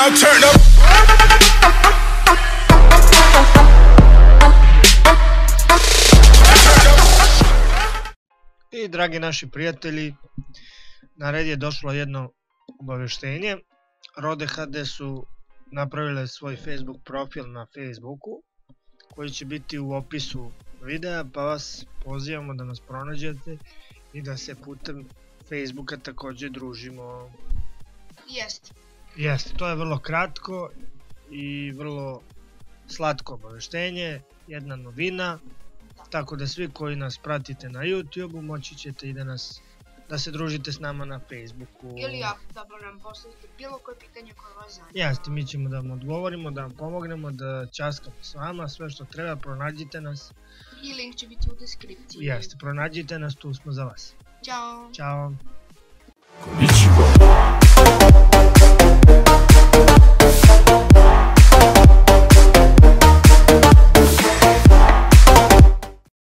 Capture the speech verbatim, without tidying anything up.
now turn up. I dragi naši prijatelji, na red je došlo jedno obavještenje. Rode ha de su napravile svoj Facebook profil na Facebooku koji će biti u opisu videa, pa vas pozivamo da nas pronađete i da se putem Facebooka također družimo. Jeste. Jeste, to je vrlo kratko i vrlo slatko obavještenje, jedna novina, tako da svi koji nas pratite na YouTubeu moći ćete i da nas da se družite s nama na Facebooku. Ili da nam postavite bilo koje pitanje koje vas zanima. Jeste, mi ćemo da vam odgovorimo, da vam pomognemo, da ćaskamo s vama, sve što treba, pronađite nas. I link će biti u deskripciji. Jeste, pronađite nas, tu smo za vas. Ćao. Ćao. Konnichiwa.